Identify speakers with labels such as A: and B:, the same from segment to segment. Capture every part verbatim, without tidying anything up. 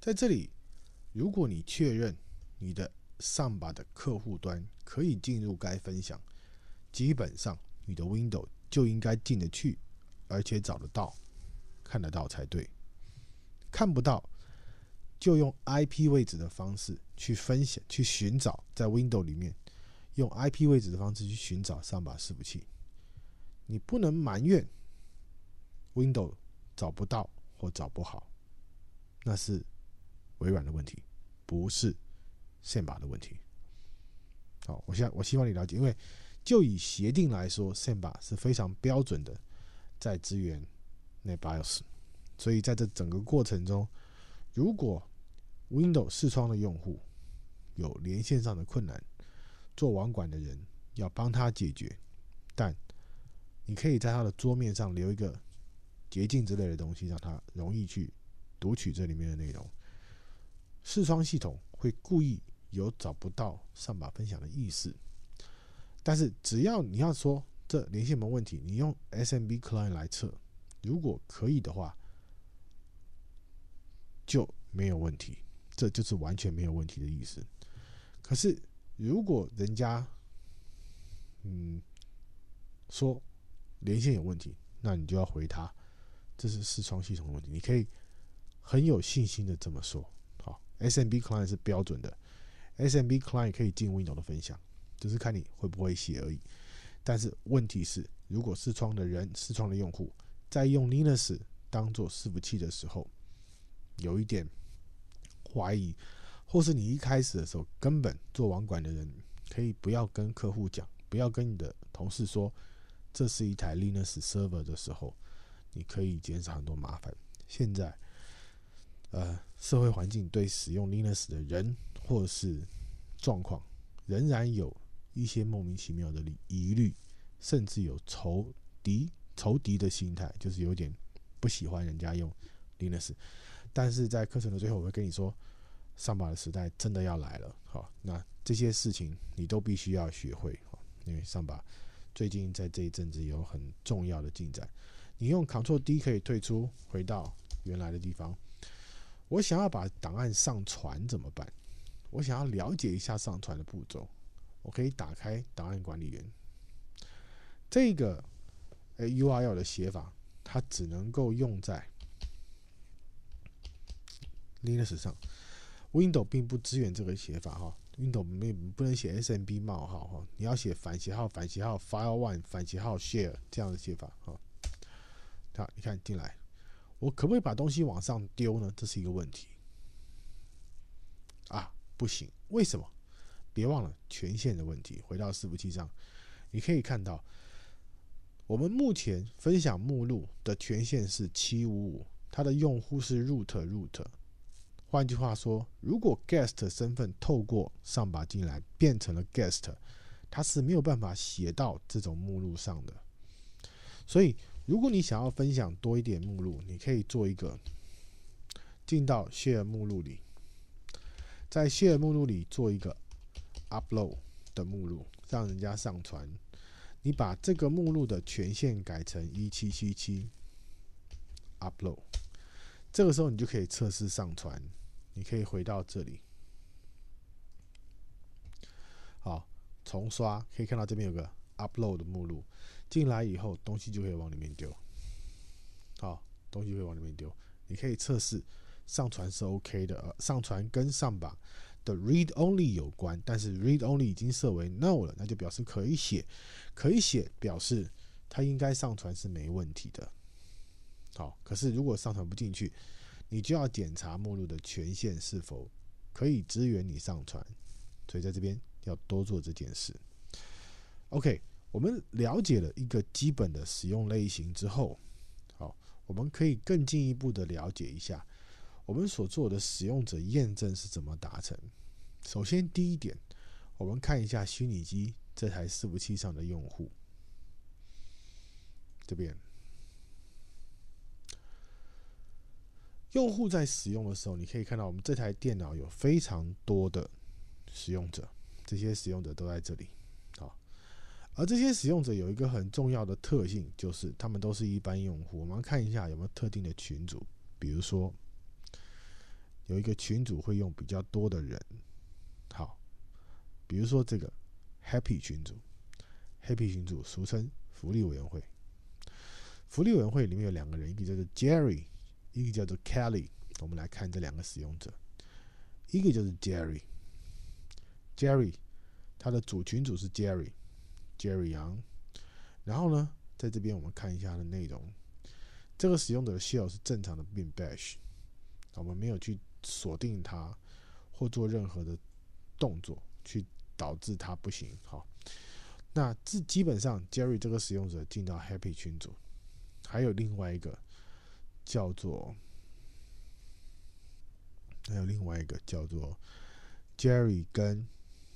A: 在这里，如果你确认你的Samba的客户端可以进入该分享，基本上你的 Windows 就应该进得去，而且找得到、看得到才对。看不到，就用 I P 位置的方式去分享、去寻找，在 Windows 里面用 I P 位置的方式去寻找Samba伺服器。你不能埋怨 Windows 找不到或找不好，那是微软的问题，不是 Samba 的问题。好，我希我希望你了解，因为就以协定来说 ，Samba 是非常标准的在支援 NetBIOS， 所以在这整个过程中，如果 Windows 视窗的用户有连线上的困难，做网管的人要帮他解决，但你可以在他的桌面上留一个捷径之类的东西，让他容易去读取这里面的内容。视窗系统会故意有找不到上把分享的意思，但是只要你要说这连线没问题，你用 S M B Client 来测，如果可以的话，就没有问题，这就是完全没有问题的意思。可是如果人家嗯说连线有问题，那你就要回他，这是视窗系统的问题。你可以很有信心的这么说。好 ，S M B Client 是标准的 ，S M B Client 可以进 Windows 的分享，只是看你会不会写而已。但是问题是，如果视窗的人、视窗的用户在用 Linux 当做伺服器的时候，有一点怀疑，或是你一开始的时候根本做网管的人，可以不要跟客户讲，不要跟你的同事说这是一台 Linux server 的时候，你可以减少很多麻烦。现在，呃，社会环境对使用 Linux 的人或是状况，仍然有一些莫名其妙的疑虑，甚至有仇敌仇敌的心态，就是有点不喜欢人家用 Linux。但是在课程的最后，我会跟你说，上把的时代真的要来了。好，那这些事情你都必须要学会，因为上把最近在这一阵子有很重要的进展。你用 Ctrl D 可以退出，回到原来的地方。我想要把档案上传怎么办？我想要了解一下上传的步骤，我可以打开档案管理员。这个 U R L 的写法，它只能够用在 Linux 上 ，Windows 并不支援这个写法哈。Windows 不能写 S M B 冒号哈，你要写反写号、反写号 File One 反写号 Share 这样的写法哈。好，你看进来，我可不可以把东西往上丢呢？这是一个问题啊，不行，为什么？别忘了权限的问题。回到伺服器上，你可以看到，我们目前分享目录的权限是七五五，它的用户是 root root。换句话说，如果 guest 身份透过上把进来变成了 guest， 它是没有办法写到这种目录上的。所以，如果你想要分享多一点目录，你可以做一个进到 share 目录里，在 share 目录里做一个 upload 的目录，让人家上传。你把这个目录的权限改成一七七七 upload， 这个时候你就可以测试上传。你可以回到这里，好，重刷，可以看到这边有个 upload 的目录，进来以后东西就可以往里面丢，好，东西就可以往里面丢。你可以测试上传是 OK 的，呃、上传跟上把的 read only 有关，但是 read only 已经设为 no 了，那就表示可以写，可以写表示它应该上传是没问题的。好，可是如果上传不进去，你就要检查目录的权限是否可以支援你上传，所以在这边要多做这件事。OK， 我们了解了一个基本的使用类型之后，好，我们可以更进一步的了解一下我们所做的使用者验证是怎么达成。首先，第一点，我们看一下虚拟机这台伺服器上的用户，这边。用户在使用的时候，你可以看到我们这台电脑有非常多的使用者，这些使用者都在这里。好，而这些使用者有一个很重要的特性，就是他们都是一般用户。我们看一下有没有特定的群组，比如说有一个群组会用比较多的人。好，比如说这个 Happy 群组 ，Happy 群组俗称福利委员会。福利委员会里面有两个人，一个叫做 Jerry， 一个叫做 Kelly。我们来看这两个使用者，一个就是 Jerry，Jerry 他的主群组是 Jerry，Jerry 杨。然后呢，在这边我们看一下它的内容。这个使用者的 shell 是正常的 bin bash， 我们没有去锁定它或做任何的动作去导致它不行。好，那基本上 Jerry 这个使用者进到 Happy 群组，还有另外一个叫做还有另外一个叫做 Jerry 跟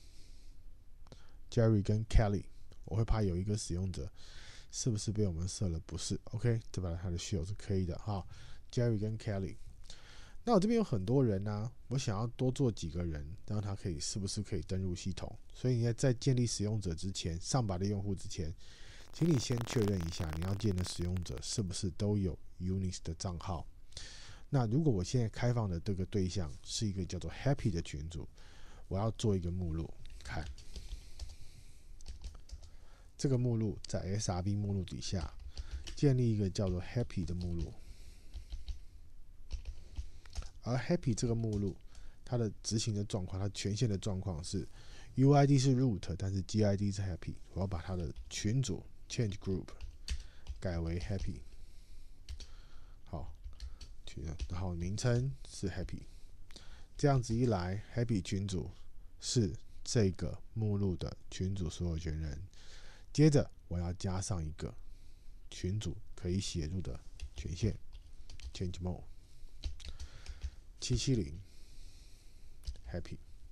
A: Jerry 跟 Kelly， 我会怕有一个使用者是不是被我们设了不是 ？OK， 这把它的 shell 是可以的哈。Jerry 跟 Kelly， 那我这边有很多人啊，我想要多做几个人，让他可以是不是可以登入系统？所以你在建立使用者之前，上把的用户之前，请你先确认一下你要建的使用者是不是都有 Unix 的账号。那如果我现在开放的这个对象是一个叫做 Happy 的群组，我要做一个目录，看这个目录在 S R B 目录底下建立一个叫做 Happy 的目录，而 Happy 这个目录它的执行的状况，它权限的状况是 U I D 是 root， 但是 G I D 是 Happy， 我要把它的群组 change group 改为 Happy， 好，然后名称是 Happy， 这样子一来 Happy 群组是这个目录的群组所有权人。接着我要加上一个群组可以写入的权限 change mode 七七零 Happy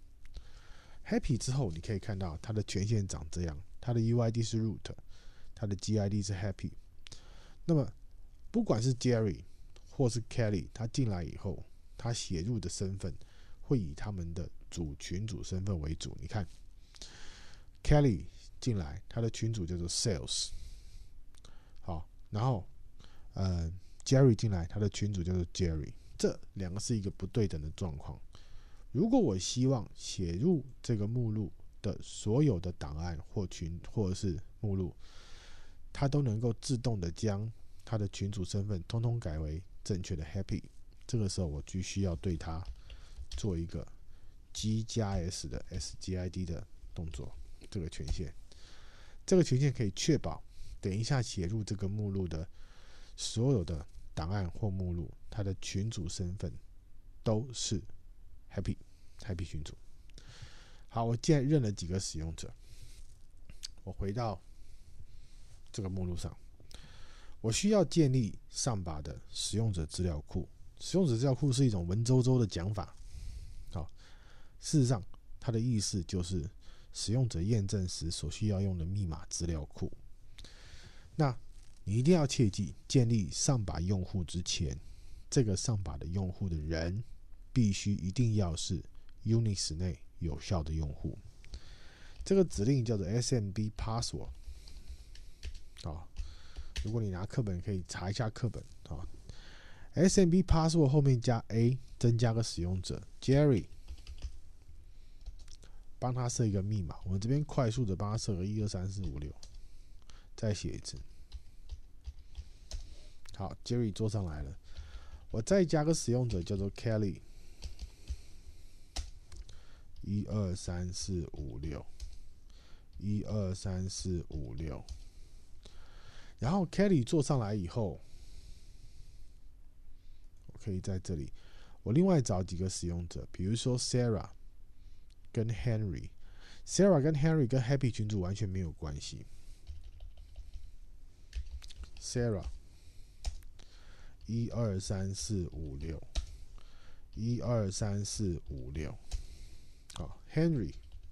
A: Happy 之后，你可以看到它的权限长这样，它的 U I D 是 root， 它的 G I D 是 Happy。那么不管是 Jerry 或是 Kelly， 他进来以后，他写入的身份会以他们的主群组身份为主。你看 Kelly 进来，他的群组叫做 Sales， 好，然后呃 Jerry 进来，他的群组叫做 Jerry， 这两个是一个不对等的状况。如果我希望写入这个目录的所有的档案或群或者是目录，它都能够自动的将它的群组身份通通改为正确的 Happy， 这个时候我就需要对它做一个 G 加 S 的 S G I D 的动作，这个权限，这个权限可以确保等一下写入这个目录的所有的档案或目录，它的群组身份都是 Happy Happy 群组。好，我既然认了几个使用者，我回到这个目录上，我需要建立上把的使用者资料库。使用者资料库是一种文绉绉的讲法，好，事实上它的意思就是使用者验证时所需要用的密码资料库。那你一定要切记，建立上把用户之前，这个上把的用户的人必须一定要是 Unix 内有效的用户。这个指令叫做 S M B password， 好，如果你拿课本可以查一下课本。好 ，S M B password 后面加 A， 增加个使用者 Jerry， 帮他设一个密码。我们这边快速的帮他设个一二三四五六，再写一次。好 ，Jerry 做上来了。我再加个使用者叫做 Kelly， 一二三四五六，一二三四五六。然后 Kelly 做上来以后，我可以在这里，我另外找几个使用者，比如说 Sarah 跟 Henry。Sarah 跟 Henry 跟 Happy 群组完全没有关系。Sarah， 一二三四五六，一二三四五六。好 ，Henry，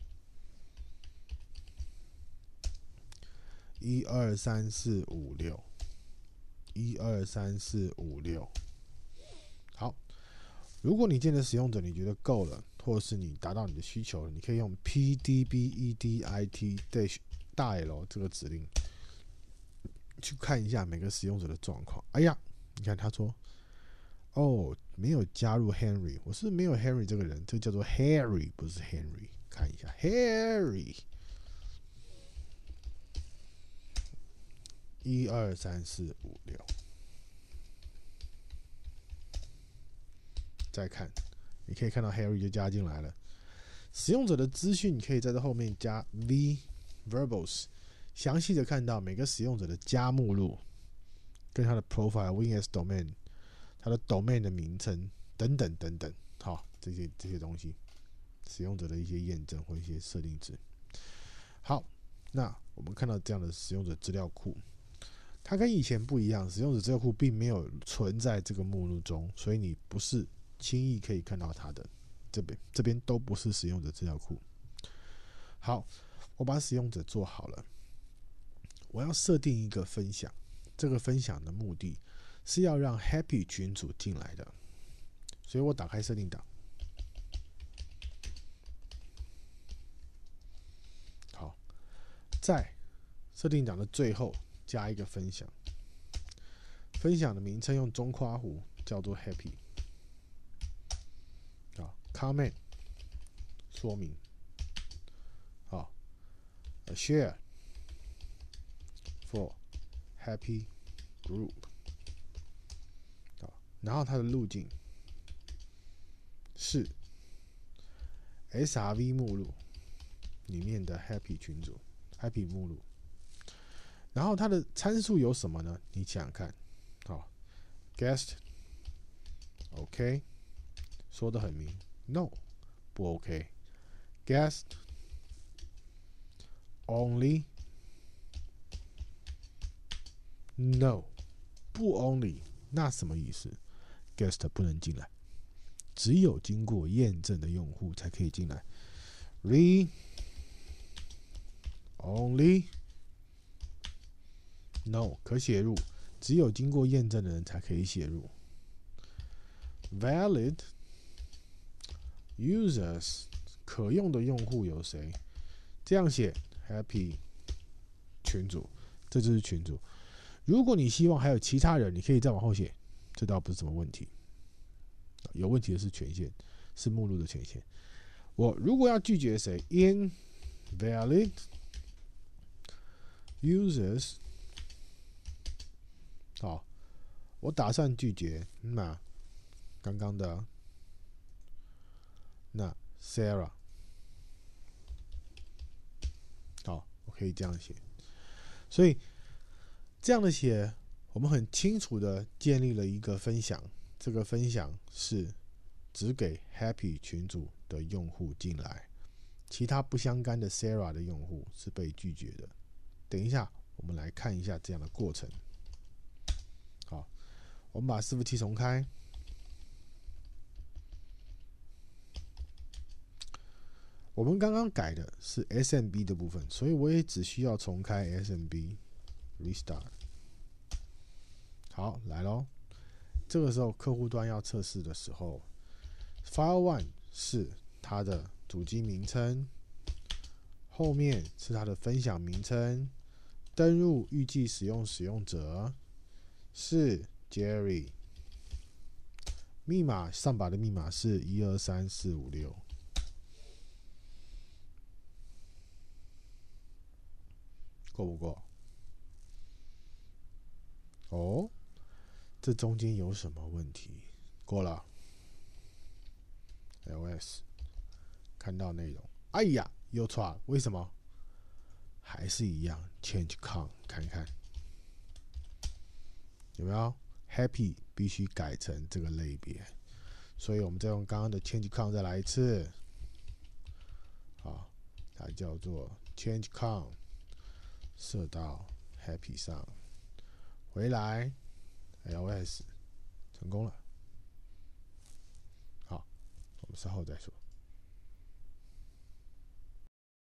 A: 一二三四五六，一二三四五六。好，如果你建的使用者你觉得够了，或者是你达到你的需求了，你可以用 pdbedit dash 大 L 这个指令去看一下每个使用者的状况。哎呀，你看他说，哦没有加入 Henry， 我是没有 Henry 这个人，这叫做 Harry， 不是 Henry。看一下 Harry， 一二三四五六，再看，你可以看到 Harry 就加进来了。使用者的资讯可以在这后面加 V verbals， 详细的看到每个使用者的加目录，跟他的 profile、WinS domain、他的 domain 的名称等等等等，好，这些这些东西，使用者的一些验证或一些设定值。好，那我们看到这样的使用者资料库，它跟以前不一样，使用者资料库并没有存在这个目录中，所以你不是轻易可以看到它的。这边这边都不是使用者资料库。好，我把使用者做好了，我要设定一个分享，这个分享的目的是要让 Happy 群组进来的，所以我打开设定档。好，在设定档的最后加一个分享，分享的名称用中括弧叫做 Happy。comment 说明，好 ，a share for happy group， 好，然后它的路径是 S R V 目录里面的 happy 群组 ，happy 目录，然后它的参数有什么呢？你想想看，好 ，guest，OK， 说得很明。No， 不 OK。Guest only No， 不 only， 那什么意思 ？Guest 不能进来，只有经过验证的用户才可以进来。Read only No， 可写入，只有经过验证的人才可以写入。Valid users， 可用的用户有谁？这样写 Happy 群组，这就是群组。如果你希望还有其他人，你可以再往后写，这倒不是什么问题。有问题的是权限，是目录的权限。我如果要拒绝谁 ，invalid users， 好，我打算拒绝那刚刚的。那 Sarah， 好，我可以这样写。所以这样的写，我们很清楚的建立了一个分享，这个分享是只给 Happy 群组的用户进来，其他不相干的 Sarah 的用户是被拒绝的。等一下，我们来看一下这样的过程。好，我们把伺服器重开。我们刚刚改的是 S M B 的部分，所以我也只需要重开 S M B restart。好，来咯，这个时候客户端要测试的时候 ，file one 是它的主机名称，后面是它的分享名称，登入预计使用使用者是 Jerry， 密码上把的密码是一二三四五六。够不够？哦，这中间有什么问题？过了 ，L S 看到内容，哎呀，又错了，为什么？还是一样 ，Change con 看看有没有 ？Happy 必须改成这个类别，所以我们再用刚刚的 Change con 再来一次，好，它叫做 Change con。设到 Happy 上，回来 L S 成功了。好，我们稍后再说。